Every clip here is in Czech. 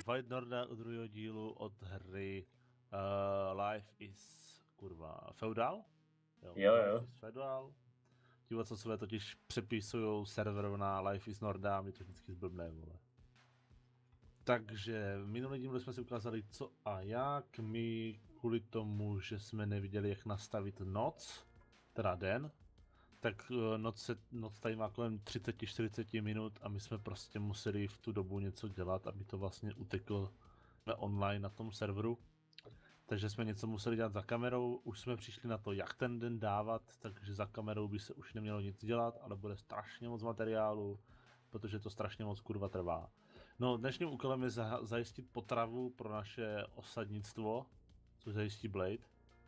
Fight Norda u druhého dílu od hry Life is Feudal? Jo. Life is Feudal. Divocosové totiž přepisují server na Life is Norda a mi to vždycky zblbne, vole. Takže minulý díl jsme si ukázali co a jak. My kvůli tomu, že jsme neviděli, jak nastavit noc, teda den, tak noc tady má kolem 30-40 minut a my jsme prostě museli v tu dobu něco dělat, aby to vlastně uteklo online na tom serveru. Takže jsme něco museli dělat za kamerou, už jsme přišli na to, jak ten den dávat, takže za kamerou by se už nemělo nic dělat, ale bude strašně moc materiálu, protože to strašně moc kurva trvá. No, dnešním úkolem je zajistit potravu pro naše osadnictvo, což zajistí Blade.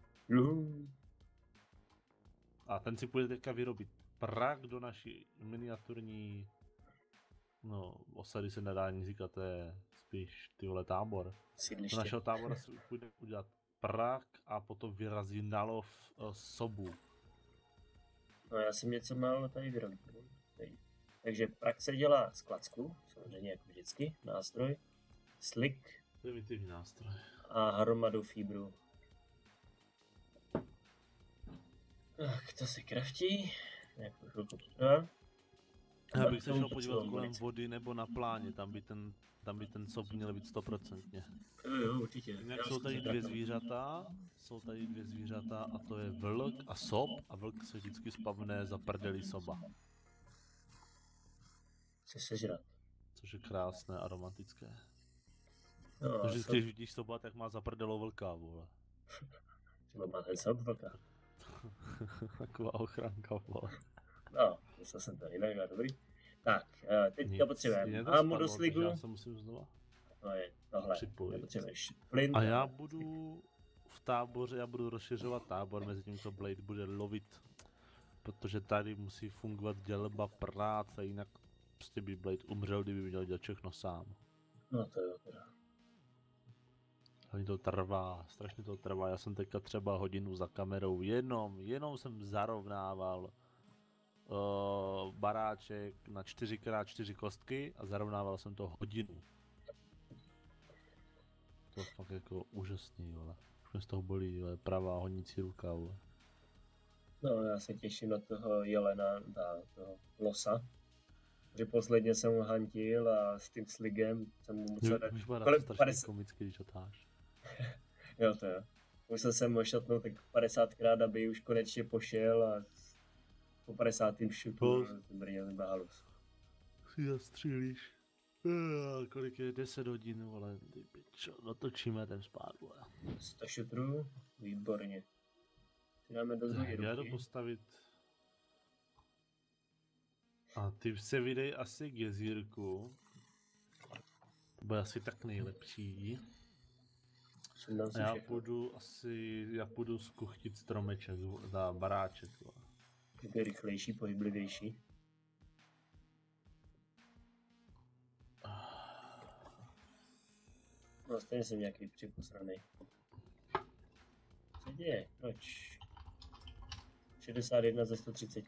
A ten si půjde teďka vyrobit prak do naší miniaturní, no, osady se nedá ani říkat, to je spíš ty vole tábor. Sídliště. Do našeho tábora si půjde udělat prak a potom vyrazí na lov sobu. No já jsem něco málo tady vyrobil. Takže prak se dělá z klacku, samozřejmě jako vždycky, nástroj, slick. Primitivní nástroj. A hromadu fíbru. Tak, to se kraftí, nějakou chvilku potrvá. Já bych se šel podívat kolem vody nebo na pláně, tam by ten sob měl být 100%. Jo, určitě. Jinak jsou tady dvě zvířata a to je vlk a sob a vlk se vždycky spavne za prdeli soba. Chce sežrat. Což je krásné a romantické. No, vždycky, když vidíš soba, tak má za prdelou vlka, vole. Třeba má ten sob vlka. Taková ochranka, vole. No, myslel jsem to jinak, dobrý. Tak, teďka potřebujeme hámu do sligu. Já se musím znova. To je tohle, nepotřebuješ plyn. A já budu v táboře, já budu rozšiřovat tábor mezi tím, co Blade bude lovit. Protože tady musí fungovat dělba práce, jinak prostě by Blade umřel, kdyby měl dělat všechno sám. No to jo, teda. Hlavně to trvá, strašně to trvá, já jsem teďka třeba hodinu za kamerou, jenom jsem zarovnával baráček na 4x4 kostky a zarovnával jsem to hodinu. To je fakt jako úžasný, vole. Už mě z toho bolí, vole, pravá honící ruka, vole. No, já se těším na toho jelena, toho losa. Že posledně jsem ho hantil a s tím sligem jsem mu musel dát... Už bude strašně komicky, když otáš. Jo, to jo. Musel jsem ho šatnout tak 50krát, aby už konečně pošel a po 50. šutu brněl halus. Si zastřílíš. Kolik je? 10 hodin, vole, ty pičo, natočíme ten spát, vole. 100 šutrů, výborně. Ty dáme do zvoji ruky. Já jdu postavit. A ty se vydej asi k jezírku. To bude asi tak nejlepší. A já půjdu skuchtit stromeček za baráček. Tak je rychlejší, pohyblivější. No, stejně jsem nějaký připosranej. Co děje? Proč? 61 ze 130.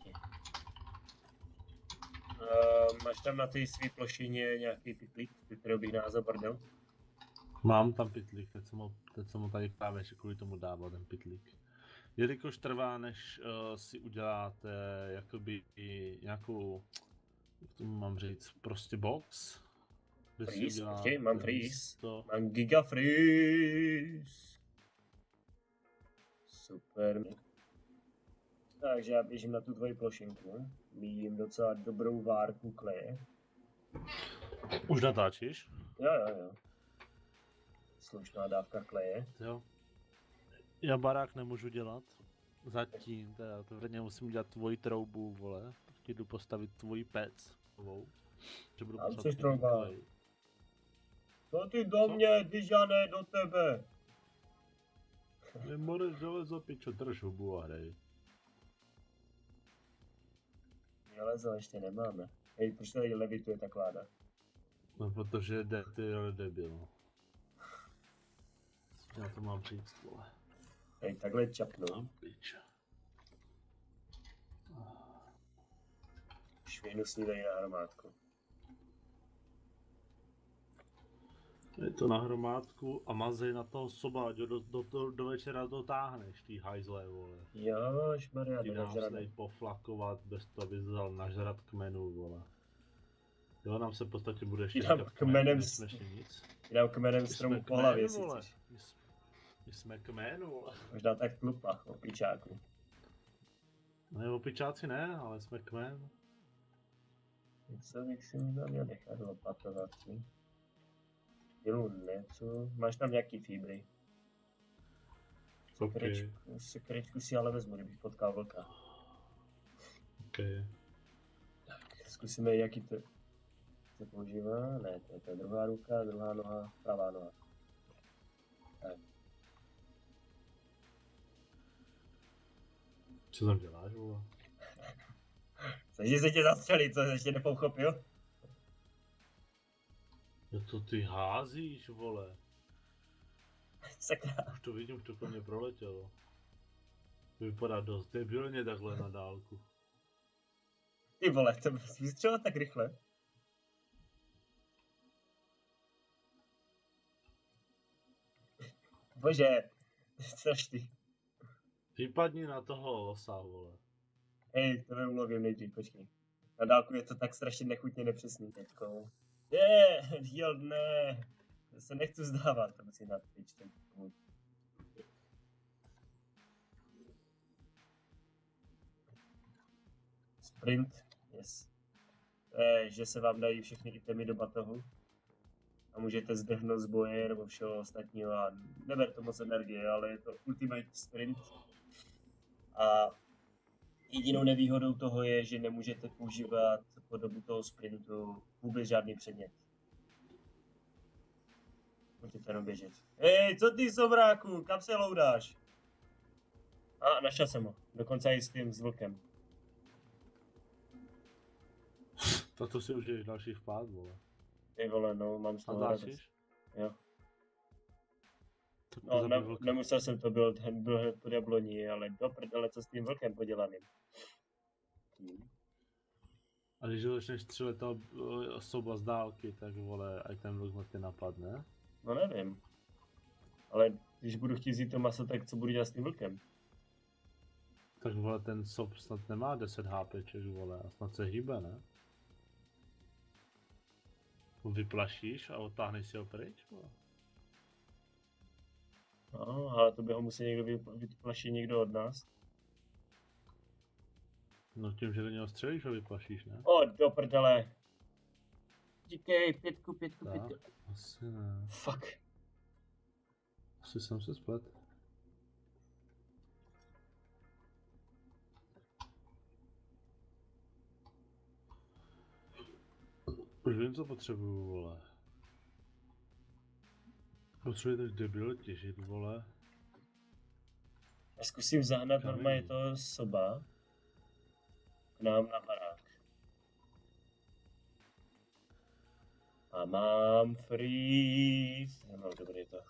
Máš tam na té svý plošině nějaký pytlík, kterého bych dál zabrdel? Mám tam pytlík, teď jsem ho tady právě kvůli tomu dával ten pytlík. Jelikož trvá, než si uděláte jakoby nějakou, jak tomu mám říct, prostě box. Freeze, mám freeze, mám giga freeze. Super. Takže já běžím na tu tvoji plošinku, míjím docela dobrou várku kleje. Už natáčíš? Jo. Slušná dávka kleje. Jo. Já barák nemůžu dělat. Zatím, teda tvrdě musím dělat tvoji troubu, vole. Teď jdu postavit tvoji pec. Že budu potřebovat trouba. To ty do mě, když já ne do tebe. Nemůžeš železo, pičo, drž hubu a hrej. Železo ještě nemáme. Hej, proč tady levituje ta kláda? No, protože ty debil. Já to mám říct, vole. Hej, takhle čapnu. Švihnu snídaní na hromádku. Je to na hromádku a mazej na toho soba, ať ho do večera dotáhneš, tý hajzle, vole. Jo, šmarja, Ty to dám se nažrané. poflakovat bez toho, aby vzal nažrat kmenu, vole. Jo, nám se v podstatě bude Ty ještě dám říkat kmenem nejsme ještě nic. Ty dám kmenem stromu po hlavě, jestli vole. chceš. My jsme kmen, vole. Možná tak tlupa, opičáku. No opičáci ne, ale jsme kmen. Co bych si měl nechat opatovat, si? Pilu něco, máš tam nějaký fibry. Okay. Sekerečku si ale vezmu, kdybych potkal vlka. Okay. Tak, zkusíme, jaký to se používá. Ne, to je druhá ruka, druhá noha, pravá noha. Tak. Co tam děláš, vole? Snaží se tě zastřelit, co jsi ještě nepochopil? Jo, to ty házíš, vole. Sakra. Už to vidím, už to po mě proletělo. To vypadá dost debilně takhle na dálku. Ty vole, to vystřelil tak rychle. Bože, což ty. Vypadni na toho losa, vole. Hej, to ulovím nejdřív, počkej. Na dálku je to tak strašně nechutně nepřesný teďko. Jo, ne. Já se nechci vzdávat, to musím dát pryč ten můj. Sprint, yes. Že se vám dají všechny itemy do batohu. A můžete zdrhnout z boje nebo všeho ostatního a neber to moc energie, ale je to ultimate sprint. A jedinou nevýhodou toho je, že nemůžete používat po dobu toho sprintu vůbec žádný předmět. Můžete jenom běžet. Hej, co ty somráku, kam se loudáš? A našel jsem ho, dokonce i s tím s vlkem. To si už je další vpád, vole. Ty vole, no, mám z A toho radost. dášíš? Jo. No, Nemusel jsem to byl hned po jabloní, ale do prdele, co s tím vlkem podělaným. A když začneš střílet toho osoba z dálky, tak vole, ať ten vlk na tě napadne. No nevím. Ale když budu chtít vzít to maso, tak co budu dělat s tím vlkem? Tak vole, ten sob snad nemá 10 HPček, vole, a snad se hýbe, ne? Vyplašíš a otáhneš si ho pryč, vole. No, ale to by ho musel někdo vyplašit, někdo od nás. No tím, že do něho střelíš, ho vyplašíš, ne? O, do prdele. Díkej, pětku. Asi ne. Fuck. Asi jsem se splet. Už vím, co potřebuju, vole. Potřebuji tak debil těžit, vole. Já zkusím zahnat Kamení. normálně toho soba k nám na barák. A mám freeze. No, dobrý to.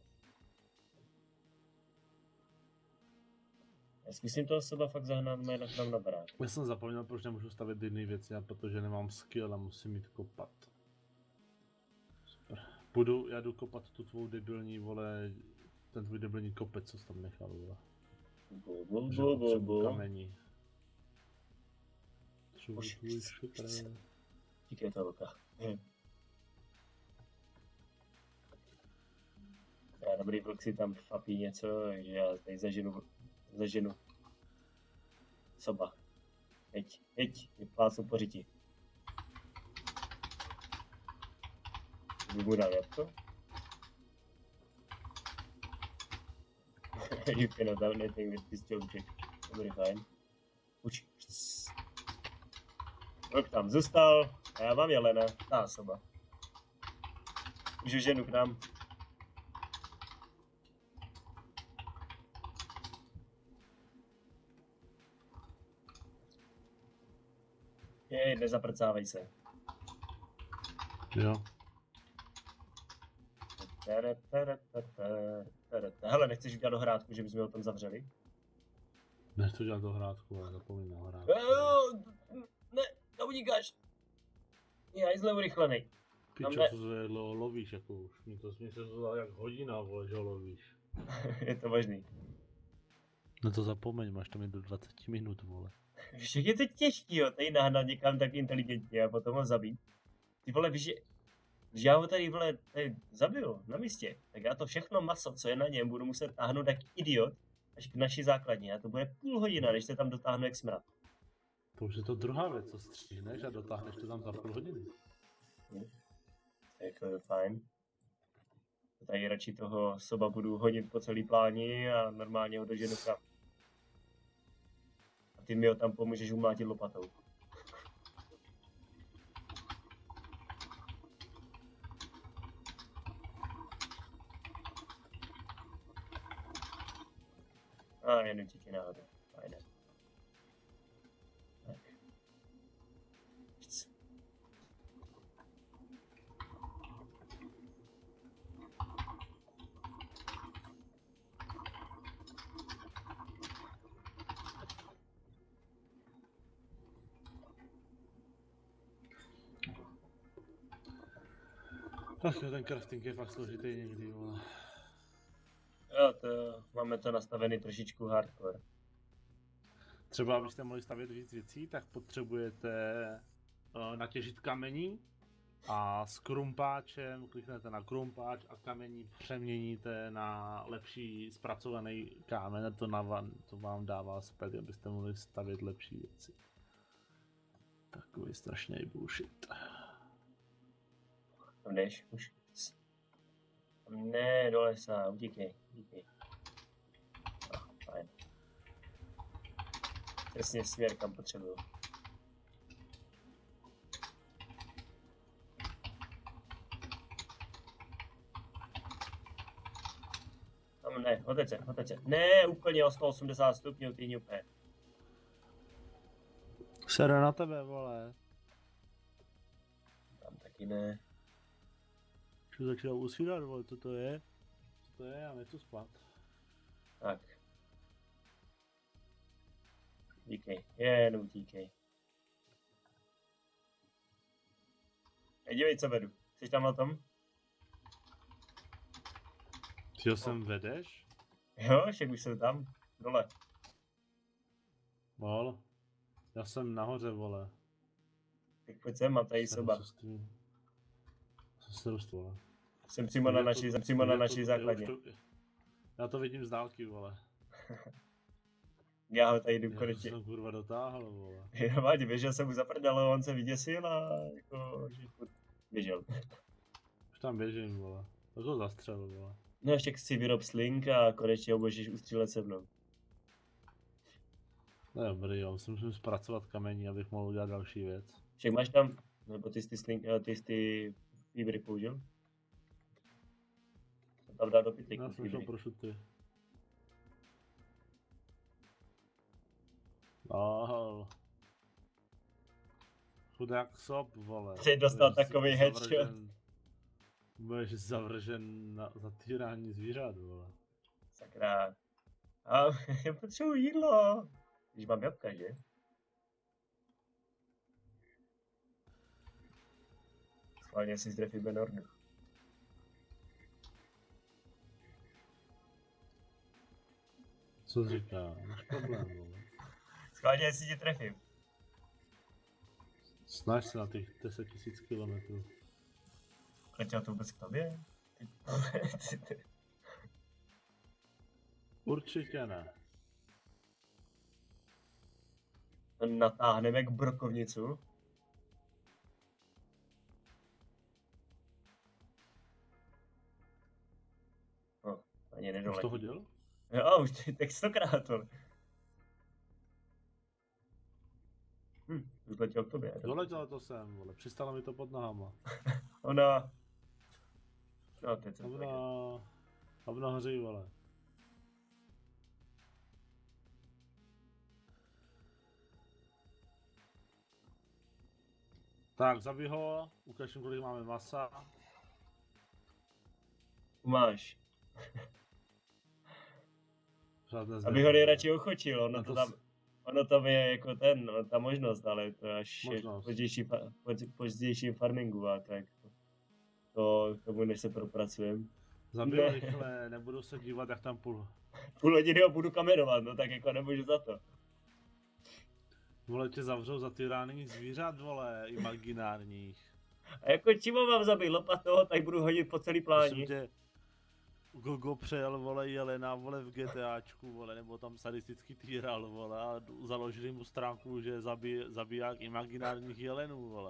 Já zkusím toho soba fakt zahnat normálně k nám na barák. Já jsem zapomněl, proč nemůžu stavět jiné věci, a protože nemám skill a musím jít kopat. Super. Já jdu kopat tu tvou debilní, vole, ten tvůj debilní kopec, co jsi tam nechal, vole. Potřebuji kamení. Potřebuji šutré. Díky to vlka. Já dobrý vlk si tam papí něco, takže já tady zaženu soba. Jeď, vyplácnu po řiti. Bych mu dal jabko? You cannot have anything with this joke. Dobrý, fajn. Uč. Vlk tam zůstal a já mám jelena, ta soba. Můžu ženu k nám. Jej, nezaprcávej se. Jo. Hele, nechceš udělat dohrádku, že bychom ho tam zavřeli? Nechci dělat dohrádku, ale zapomín na hrádku. Ne, to unikáš. Já jsem zle urychlený. Pičo, co se lovíš, jako už mi to se zdá jak hodina, vole, že lovíš. Je to možný. No to zapomeň, máš tam jen do 20 minut, vole. Víš, jak je to těžký, jo, tady nahnat někam tak inteligentně a potom ho zabít. Ty vole, víš, že já ho tady, vole, tady zabiju na místě, tak já to všechno maso, co je na něm, budu muset táhnout jak idiot až k naší základně a to bude půl hodina, než se tam dotáhnu jak smrad. To už je to druhá věc, co stříhneš a dotáhneš to tam za půl hodiny. To je jako fajn. Tady radši toho soba budu honit po celý pláni a normálně ho doženu kam. A ty mi ho tam pomůžeš umlátit lopatou. A jen určitě náhodou. Fajné. Tak. Ach jo, ten crafting je fakt složitý někdy, vole. Jo, to máme to nastavený trošičku hardcore. Třeba abyste mohli stavět víc věcí, tak potřebujete natěžit kamení a s krumpáčem kliknete na krumpáč a kamení přeměníte na lepší zpracovaný kámen a to vám dává zpět, abyste mohli stavět lepší věci. Takový strašný bullshit. Tam jdeš, už. Ne, do lesa, utíkej, utíkej. Fajn. Přesně směr, kam potřebuju. Tam ne, oteď se. Ne, úplně o 180 stupňů, ty úplně. Sere na tebe, vole. Tam taky ne. Už začal usírat, vole, co to je? Co to je? Já nechci spát. Tak. Utíkej, jen utíkej. Dívej, co vedu. Jsi tam na tom? Ty ho sem vedeš? Jo, však už jsem tam. Dole. Vol. Já jsem nahoře, vole. Tak pojď sem, mám tady soba. Jsem se vole. Jsem přímo na naší základně. Já to vidím z dálky, vole. Já ho tady jdu konečně. Já jsem kurva dotáhl, vole. Jo, Vádi, běžel jsem mu za prdele, on se vyděsil a jako, že furt běžel. Už tam běžím, vole. Tak ho zastřelil, vole. No ještě si vyrob slink a konečně ho můžeš ustřílet se mnou. No dobrý, jo, musím zpracovat kamení, abych mohl udělat další věc. Však máš tam, nebo ty jsi ty slink, ty jsi ty fibry použil? Tam dá do pytlíku Já jsem šel fibry. pro šuty. Ahol. Chudák sob, vole. Jsi dostal takový headshot. Budeš zavržen za týrání zvířat, vole. Sakra. A já potřebuji jídlo. Když mám jabka, že? Schválně si zdrefí Benordu. Co jsi říká? Máš problém, vole. Schválně si tě trefím. Snaž se na těch 10 000 km. Letěl to vůbec k tobě? Určitě ne. Natáhneme k brokovnicu. No, ani Už nedoletí. to hodil? Jo, už tak 100krát to. Už letěl k tobě. Doletělo to sem, vole. Přistalo mi to pod nohama. Ona... No, teď jsem to viděl. Hovno hoří, vole. Tak, zabij ho, ukážím, kolik máme masa. Máš. Žádné Aby ho nejradši ochočil, No ono tam je jako ta možnost, ale to je až Možnost. pozdějším farmingu a tak. to tomu, než se propracujem. Zabiju Ne. rychle, nebudu se dívat, jak tam Půl hodiny ho budu kamerovat, no tak jako nemůžu za to. Vole, tě zavřou za tyrání zvířat, vole, imaginárních. A jako čím ho mám zabít? Lopatou, tak budu hodit po celý Prosím pláni. tě, Gogo přejel, vole, jelena, vole, v GTAčku, vole, nebo tam sadistický týral, vole, a založili mu stránku, že zabiják imaginárních jelenů, vole.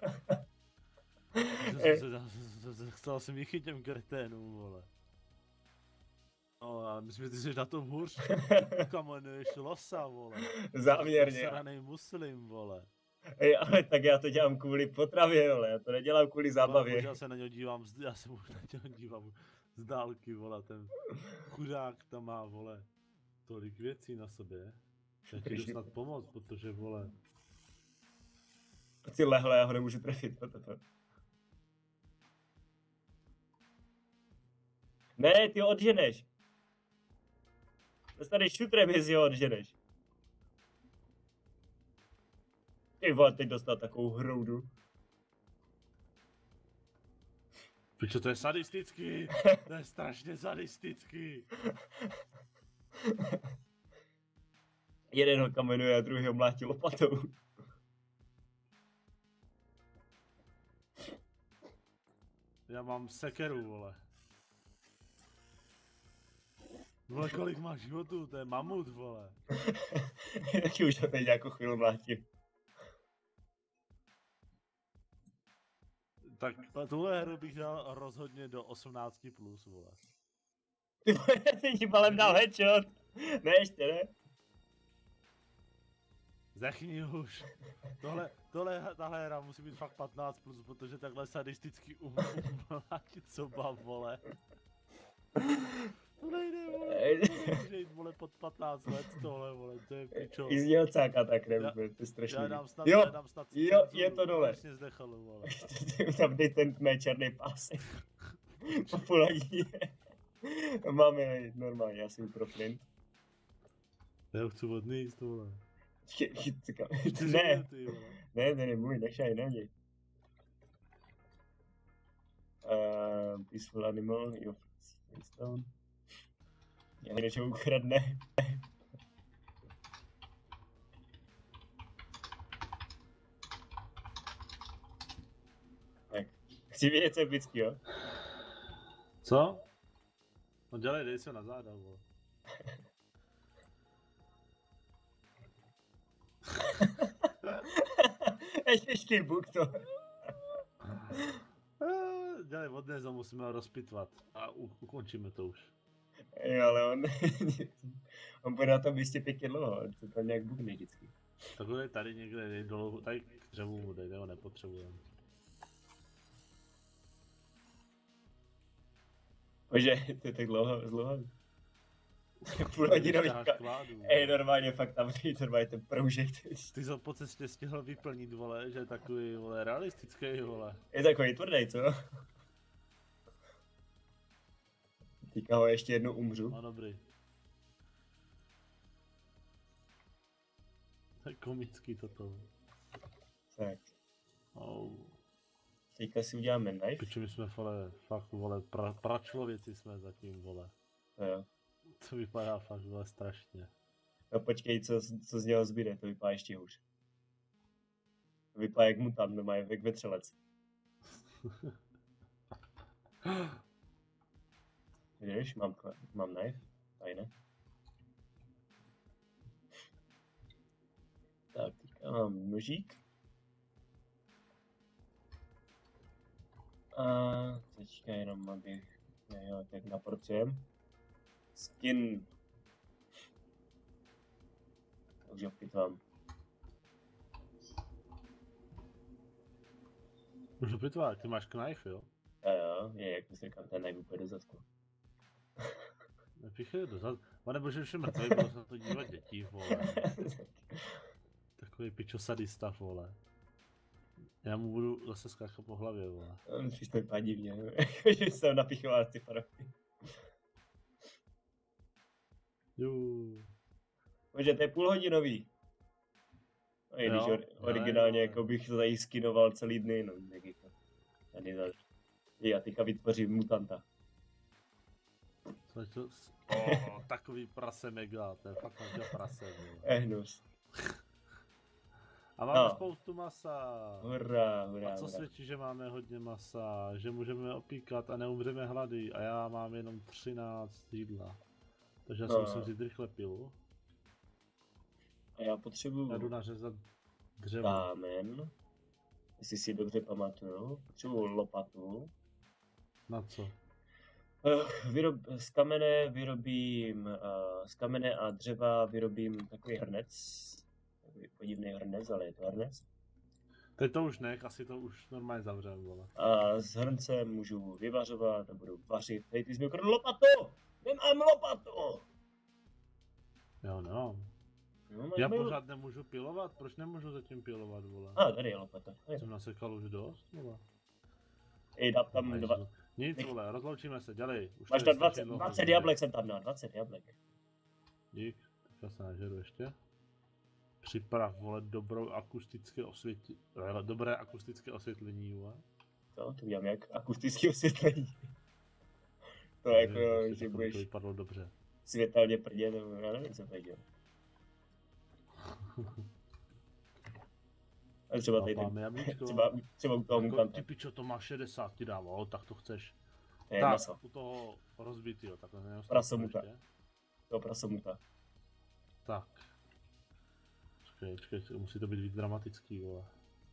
Chcel jsem jich chyt těm kreténům, vole. No a myslím, že ty jsi na tom hůř, kamenuješ losa, vole. Záměrně. Zasranej muslim, vole. Ej, ale tak já to dělám kvůli potravě, vole, já to nedělám kvůli zábavě. Já se na něj dívám, já se už na něj dívám z dálky, vole, ten chudák tam má, vole, tolik věcí na sobě. Já ti jdu snad pomoct, protože, vole. Ty lehle, já ho nemůžu trefit, Ne, ty ho odženeš. Dostaneš šutrem, jestli ho odženeš. Ty vole, teď dostal takovou hroudu. Pičo, to je sadistický, to je strašně sadistický. Jeden ho kamenuje a druhý ho mlátí lopatou. Já mám sekeru, vole. Vole, kolik máš životů, to je mamut, vole. Taky už ho teď nějakou chvíli mlátím. Tak tuhle hru bych dal rozhodně do 18+, vole. Ty vole, teď ti balem dal headshot. Ne, ještě ne. Zechni už. Tahle hra musí být fakt 15+, protože takhle sadisticky umlátit soba, vole. To nejde, vole. Nemůže jít, vole, pod 15 let tohle, vole, to je pičo. I z něho cáka tak nebude, to je strašný. Já dám snad jo, cenzuru, je to dole. Vlastně zdechalo, vole. Tam dej ten mé černý pásek. Po půl hodině. Máme normálně, já si uproflint. Já chci odníst, vole. Ne, ne, můj, nechaj, na něj. Peaceful animal, jo, stone. Já něčeho ukradne. Tak, chci vědět, co je vždycky, jo? Co? No dělej, dej se na záda, vole. Ještě buk to. Dělej, odnes ho musíme rozpitvat a ukončíme to už. Jo, ale on bude na tom místě pěkně dlouho, on se tam nějak bukne vždycky. Takhle tady někde, dej dolů, tady k dřevu mu dej, ho nepotřebujeme. Bože, to je tak dlouho. Půl hodinový Ej, normálně fakt tam normálně ten proužek. Ty jsi po cestě stihl vyplnit, vole, že je takový, vole, realistický, vole. Je takový tvrdý, co? Týka ho ještě jednou umřu. No dobrý. To je komický toto. Tak. Oh. Teďka si uděláme knife. Piči, my jsme, vole, fakt, vole, pračlověci jsme zatím, vole. Jo. To vypadá fakt, vole, strašně. No počkej, co z něho zbyde, to vypadá ještě hůř. To vypadá jak mutant, no má jak vetřelec. Vidíš, mám knife, tady ne. Tak, teďka mám nožík. A teďka jenom abych, jo, tak naporcujem. Skin. Už ho pitvám. Můžu pitvát, ty máš knife, jo? Jo, je, jak bys říkal, ten knife úplně do zadku. Nepíchej do zadku. A nebo že už je mrtvý, bylo se na to dívat dětí, vole. Takový pičo sadista, vole. Já mu budu zase skákat po hlavě, vole. Musíš to vypadá divně, že jsem napichoval ty farovky. Bože, to je půlhodinový. No i když originálně jako bych to tady skinoval celý dny, no tak jako tady za Já teďka vytvořím mutanta. Takový prase mega, to je fakt mega prase. Hnus. A máme No. spoustu masa. Hurá, A hurá, co hurá. svědčí, že máme hodně masa, že můžeme opíkat a neumřeme hlady a já mám jenom 13 jídla. Takže já si No. musím vzít rychle pilu. A já potřebuju Já jdu nařezat dřevo. kámen. Jestli si dobře pamatuju. Potřebuju lopatu. Na co? Z kamene vyrobím, z kamene a dřeva vyrobím takový hrnec. Takový podivný hrnec, ale je to hrnec. Teď to už nech, asi to už normálně zavřem, vole. A z hrnce můžu vyvařovat a budu vařit. Hej, ty jsi mi ukradl lopatu! Nemám lopatu! Jo, no. No, Já pořád nemůžu pilovat, proč nemůžu zatím pilovat, vole? tady je lopata. Jsem nasekal už dost, vole. Ej, dám tam dva. Nic, vole, rozloučíme se, dělej. Už Máš tady tam strašně 20, dlouho 20 jde. jablek jsem tam dal, 20 jablek. Dík, tak já se nažeru ještě. Připrav, vole, dobré akustické osvětlení, vole. To udělám jak akustické osvětlení. To jako, Prostě že to budeš vypadlo dobře. světelně prdět, nebo já nevím, co to dělá. A třeba tady Máme jablíčko. třeba u toho Jako, mutanta. ty pičo, to má 60 ti dávalo, tak to chceš. To je Tak, maso. u toho rozbitýho, takhle neostane Prasomuta. ještě. To prasomuta. Tak. Počkej, musí to být víc dramatický, vole.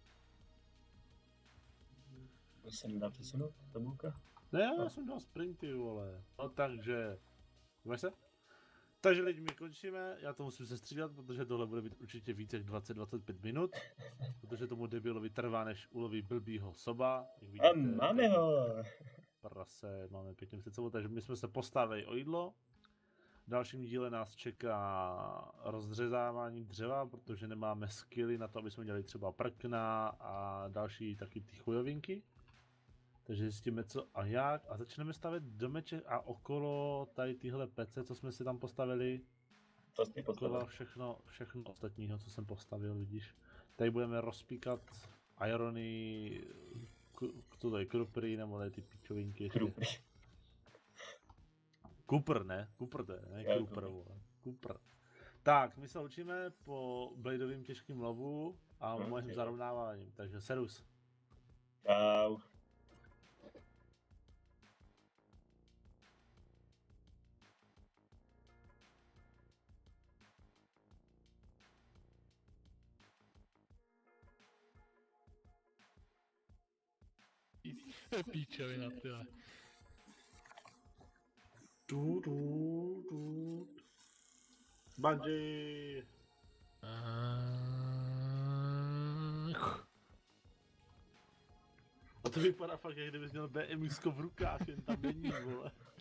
To se nedá přesunout, tabulka? Ne, já jsem dal sprinty, vole. No takže, díváš se? Takže lidi, my končíme, já to musím sestřídat, protože tohle bude být určitě více jak 20-25 minut. Protože tomu debilovi trvá, než uloví blbýho soba. Jak vidíte, A máme ho! prase, máme pěkně před sebou, takže my jsme se postavili o jídlo. V dalším díle nás čeká rozřezávání dřeva, protože nemáme skilly na to, aby jsme dělali třeba prkna a další taky ty chujovinky. Takže zjistíme co a jak a začneme stavět domeček a okolo tady tyhle pece, co jsme si tam postavili. To jsi Okolo postavil. všechno ostatního, co jsem postavil, vidíš. Tady budeme rozpíkat irony, co to je, krupry, nebo ne, ty pičovinky ještě. Krupry. Kupr, ne? Kupr to je, ne? Jo, Kupr, vole. Kupr. Tak, my se učíme po bladeovým těžkým lovu a No, mojím jo. zarovnáváním, takže serus. Čau. Píčovina, tyhle. Bungie! A to vypadá fakt, jak kdybys měl BMX v rukách, jen tam není, vole.